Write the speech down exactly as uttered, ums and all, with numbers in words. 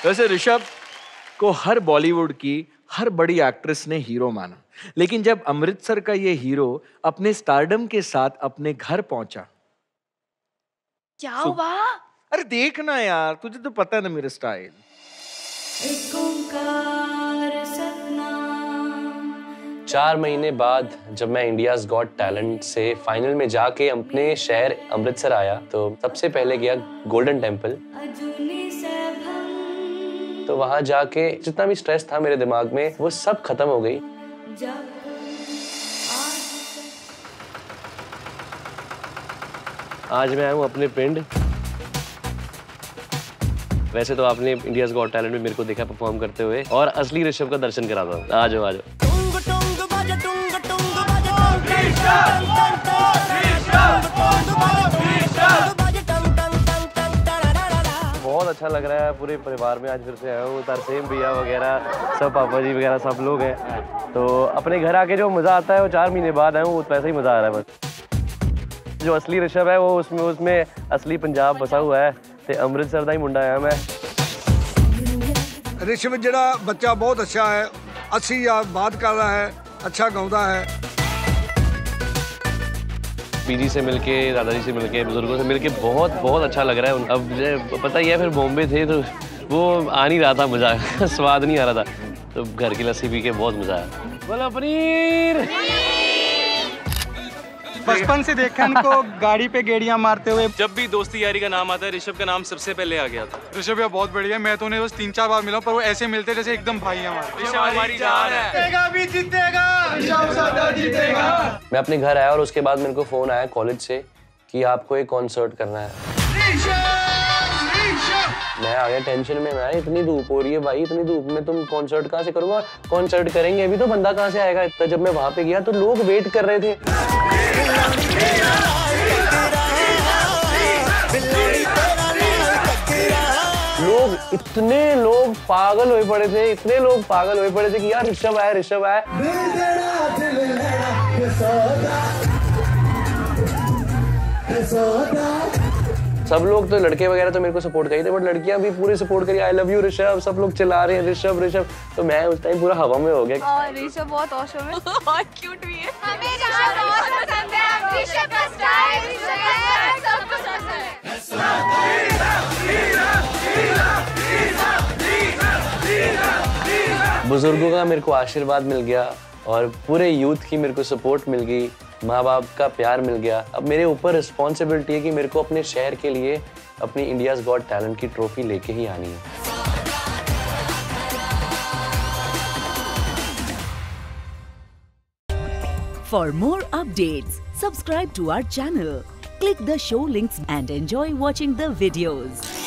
वैसे ऋषभ को हर बॉलीवुड की हर बड़ी एक्ट्रेस ने हीरो माना, लेकिन जब अमृतसर का ये हीरो अपने स्टारडम के साथ अपने घर पहुंचा, क्या हुआ? अरे देखना यार, तुझे तो पता है ना मेरा स्टाइल। चार महीने बाद जब मैं इंडियाज गॉट टैलेंट से फाइनल में जाके अपने शहर अमृतसर आया, तो सबसे पहले गया गोल्डन टेम्पल। तो वहां जाके जितना भी स्ट्रेस था मेरे दिमाग में वो सब खत्म हो गई। आज मैं आया हूँ अपने पिंड। वैसे तो आपने इंडियाज गॉट टैलेंट में मेरे को देखा परफॉर्म करते हुए, और असली ऋषभ का दर्शन करा था। आ जाओ आ जाओ। बहुत अच्छा लग रहा है, पूरे परिवार में आज फिर से आया हूँ। तरसेम भैया वगैरह सब, पापा जी वगैरह सब लोग हैं। तो अपने घर आके जो मज़ा आता है वो चार महीने बाद आया हूँ, वैसे ही मज़ा आ रहा है बस। जो असली ऋषभ है वो उसमें उसमें असली पंजाब बसा हुआ है, ते अमृतसर का ही मुंडा आया मैं। ऋषभ जड़ा बच्चा बहुत अच्छा है, अच्छी बात कर रहा है, अच्छा गाता है। पीजी से मिलके, दादाजी से मिलके, बुजुर्गों से मिलके बहुत बहुत अच्छा लग रहा है। अब पता ही है, फिर बॉम्बे थे तो वो आ नहीं रहा था मजा स्वाद नहीं आ रहा था, तो घर की लस्सी पी के बहुत मजा आया। बोलो पनीर। बचपन से देखा इनको गाड़ी पे गेड़ियां मारते हुए। जब भी दोस्ती यारी का नाम आता है, ऋषभ का नाम सबसे पहले आ गया था। ऋषभ यार बहुत बढ़िया, मैं तो उन्हें बस तीन चार बार मिला, पर वो ऐसे मिलते जैसे एकदम भाई हमारे। ऋषभ हमारी जान है। जीतेगा भी जीतेगा, ऋषभ सदा जीतेगा। मैं अपने घर आया और उसके बाद मेरे को फोन आया कॉलेज से कि आपको एक कॉन्सर्ट करना है। मैं आ गया टेंशन में। मैं इतनी धूप हो रही है भाई, इतनी धूप में तुम कॉन्सर्ट कहाँ से करूँगा? कॉन्सर्ट करेंगे अभी तो बंदा कहाँ से आएगा इतना। जब मैं वहाँ पे गया तो लोग वेट कर रहे थे। लोग इतने लोग पागल हुए पड़े थे, इतने लोग पागल हुए पड़े थे कि यार ऋषभ आया, ऋषभ आया। सब लोग तो लड़के वगैरह तो मेरे को सपोर्ट कर ही थे, बट लड़कियां भी पूरे सपोर्ट करी। आई लव यू ऋषभ, सब लोग चिल्ला रहे हैं ऋषभ ऋषभ। तो मैं उस टाइम पूरा हवा में हो गया। और ऋषभ बहुत ऑसम है और क्यूट भी है। हमें ऋषभ बहुत पसंद है। ऋषभ का स्टाइल, ऋषभ का स्टाइल सब पसंद है। बुजुर्गों का मेरे को आशीर्वाद मिल गया और पूरे यूथ की मेरे को सपोर्ट मिल गई, माँ बाप का प्यार मिल गया। अब मेरे ऊपर रिस्पॉन्सिबिलिटी है कि मेरे को अपने शहर के लिए अपनी इंडियाज गॉट टैलेंट की ट्रॉफी लेके ही आनी है। For more updates, subscribe to our channel, click the show links and enjoy watching the videos.